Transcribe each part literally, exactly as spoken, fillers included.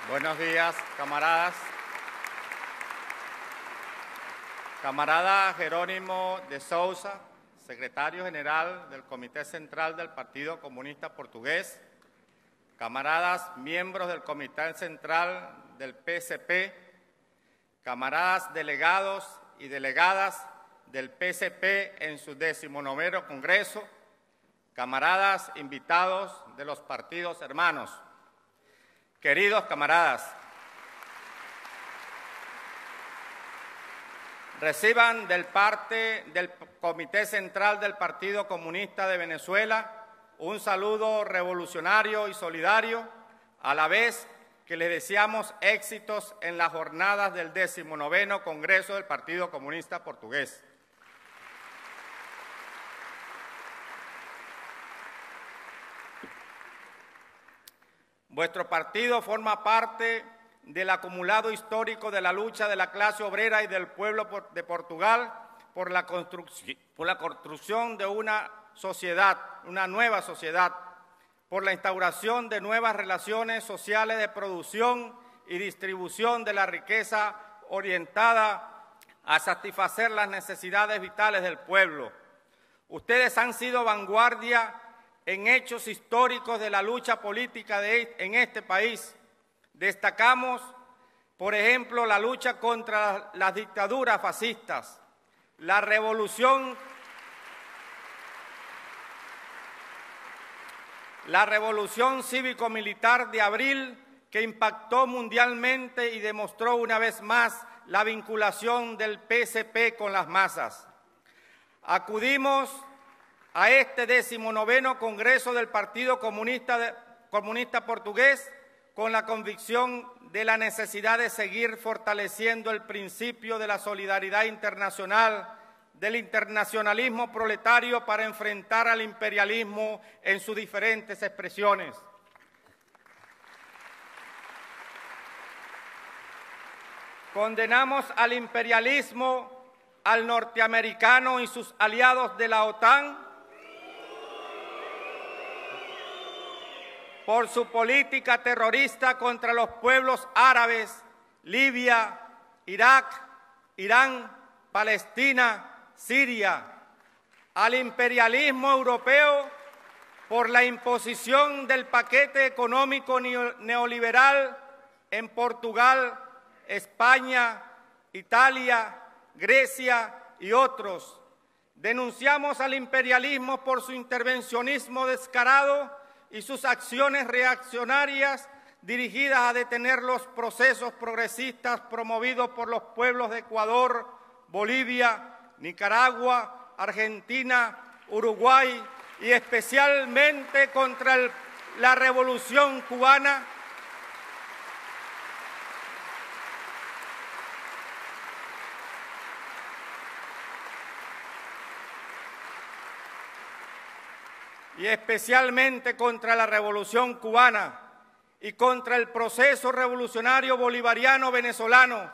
Buenos días, camaradas. Camarada Jerónimo de Sousa, secretario general del Comité Central del Partido Comunista Portugués. Camaradas miembros del Comité Central del P S P. Camaradas delegados y delegadas del P S P en su decimonoveno Congreso. Camaradas invitados de los partidos hermanos. Queridos camaradas, reciban del parte del Comité Central del Partido Comunista de Venezuela un saludo revolucionario y solidario, a la vez que les deseamos éxitos en las jornadas del decimonoveno Congreso del Partido Comunista Portugués. Vuestro partido forma parte del acumulado histórico de la lucha de la clase obrera y del pueblo de Portugal por la construcción, por la construcción de una sociedad, una nueva sociedad, por la instauración de nuevas relaciones sociales de producción y distribución de la riqueza orientada a satisfacer las necesidades vitales del pueblo. Ustedes han sido vanguardia en hechos históricos de la lucha política de, en este país. Destacamos, por ejemplo, la lucha contra las dictaduras fascistas, la revolución, la revolución cívico-militar de abril, que impactó mundialmente y demostró una vez más la vinculación del P S P con las masas. Acudimos a este decimonoveno Congreso del Partido Comunista, de, Comunista Portugués con la convicción de la necesidad de seguir fortaleciendo el principio de la solidaridad internacional, del internacionalismo proletario para enfrentar al imperialismo en sus diferentes expresiones. Condenamos al imperialismo, al norteamericano y sus aliados de la OTAN por su política terrorista contra los pueblos árabes, Libia, Irak, Irán, Palestina, Siria, al imperialismo europeo por la imposición del paquete económico neoliberal en Portugal, España, Italia, Grecia y otros. Denunciamos al imperialismo por su intervencionismo descarado y sus acciones reaccionarias dirigidas a detener los procesos progresistas promovidos por los pueblos de Ecuador, Bolivia, Nicaragua, Argentina, Uruguay y especialmente contra el, la Revolución Cubana, y especialmente contra la Revolución Cubana y contra el proceso revolucionario bolivariano venezolano.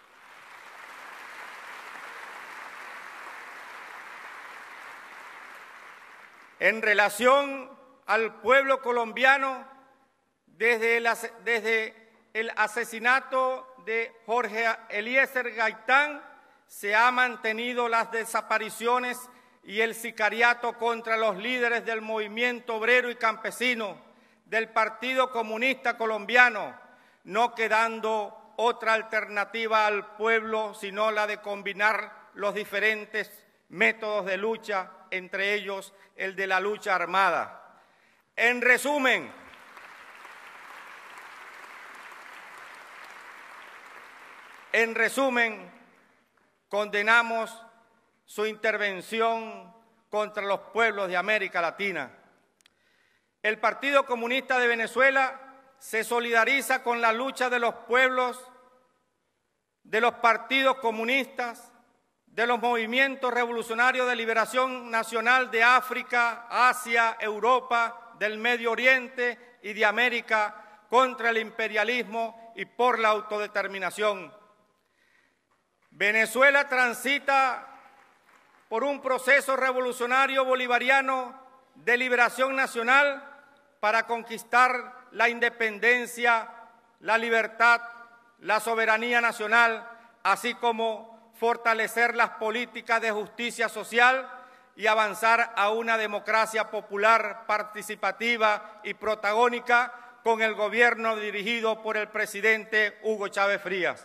En relación al pueblo colombiano, desde el, desde el asesinato de Jorge Eliezer Gaitán, se han mantenido las desapariciones y el sicariato contra los líderes del movimiento obrero y campesino del Partido Comunista Colombiano, no quedando otra alternativa al pueblo sino la de combinar los diferentes métodos de lucha, entre ellos el de la lucha armada. En resumen, en resumen, condenamos su intervención contra los pueblos de América Latina. El Partido Comunista de Venezuela se solidariza con la lucha de los pueblos, de los partidos comunistas, de los movimientos revolucionarios de liberación nacional de África, Asia, Europa, del Medio Oriente y de América contra el imperialismo y por la autodeterminación. Venezuela transita por un proceso revolucionario bolivariano de liberación nacional para conquistar la independencia la libertad, la soberanía nacional, así como fortalecer las políticas de justicia social y avanzar a una democracia popular, participativa y protagónica con el gobierno dirigido por el presidente Hugo Chávez Frías.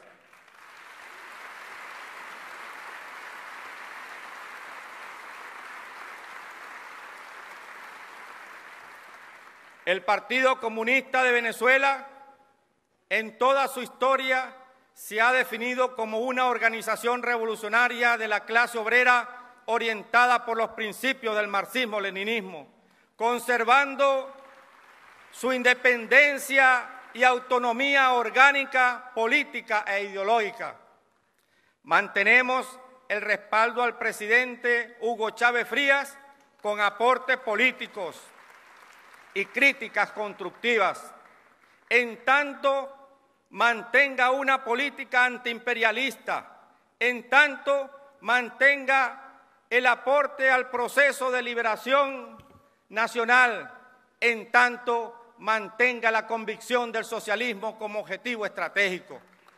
El Partido Comunista de Venezuela, en toda su historia, se ha definido como una organización revolucionaria de la clase obrera orientada por los principios del marxismo-leninismo, conservando su independencia y autonomía orgánica, política e ideológica. Mantenemos el respaldo al presidente Hugo Chávez Frías con aportes políticos y críticas constructivas, en tanto mantenga una política antiimperialista, en tanto mantenga el aporte al proceso de liberación nacional, en tanto mantenga la convicción del socialismo como objetivo estratégico.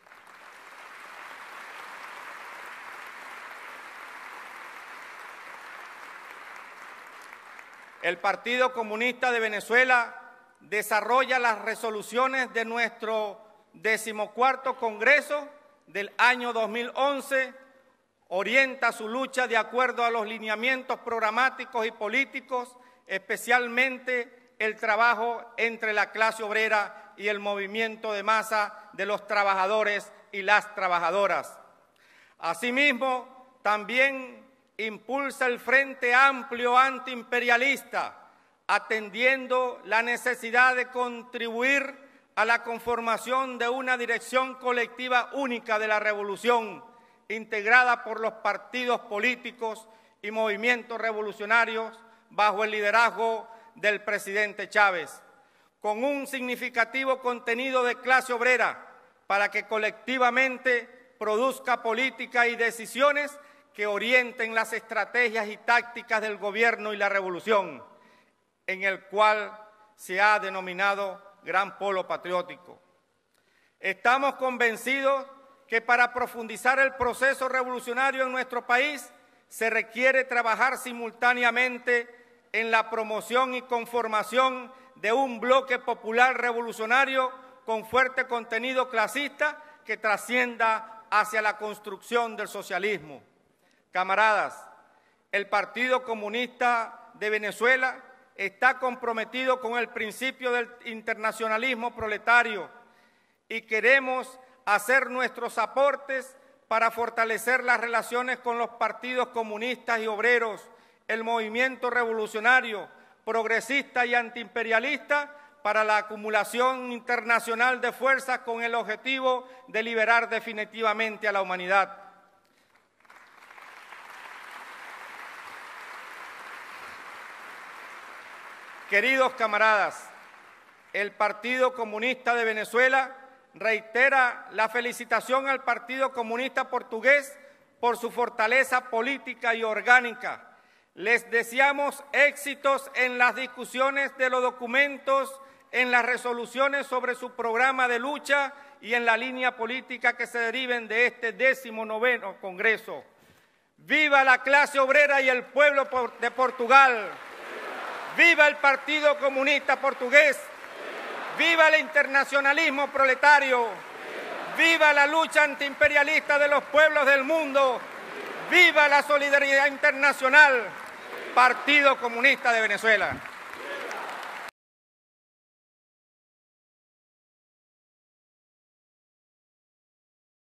El Partido Comunista de Venezuela desarrolla las resoluciones de nuestro decimocuarto Congreso del año dos mil once, orienta su lucha de acuerdo a los lineamientos programáticos y políticos, especialmente el trabajo entre la clase obrera y el movimiento de masa de los trabajadores y las trabajadoras. Asimismo, también impulsa el Frente Amplio Antiimperialista, atendiendo la necesidad de contribuir a la conformación de una dirección colectiva única de la revolución, integrada por los partidos políticos y movimientos revolucionarios bajo el liderazgo del presidente Chávez, con un significativo contenido de clase obrera para que colectivamente produzca política y decisiones que orienten las estrategias y tácticas del gobierno y la revolución, en el cual se ha denominado Gran Polo Patriótico. Estamos convencidos que para profundizar el proceso revolucionario en nuestro país se requiere trabajar simultáneamente en la promoción y conformación de un bloque popular revolucionario con fuerte contenido clasista que trascienda hacia la construcción del socialismo. Camaradas, el Partido Comunista de Venezuela está comprometido con el principio del internacionalismo proletario y queremos hacer nuestros aportes para fortalecer las relaciones con los partidos comunistas y obreros, el movimiento revolucionario, progresista y antiimperialista para la acumulación internacional de fuerzas con el objetivo de liberar definitivamente a la humanidad. Queridos camaradas, el Partido Comunista de Venezuela reitera la felicitación al Partido Comunista Portugués por su fortaleza política y orgánica. Les deseamos éxitos en las discusiones de los documentos, en las resoluciones sobre su programa de lucha y en la línea política que se deriven de este décimo noveno Congreso. ¡Viva la clase obrera y el pueblo de Portugal! ¡Viva el Partido Comunista Portugués! ¡Viva el internacionalismo proletario! ¡Viva la lucha antiimperialista de los pueblos del mundo! ¡Viva la solidaridad internacional! Partido Comunista de Venezuela.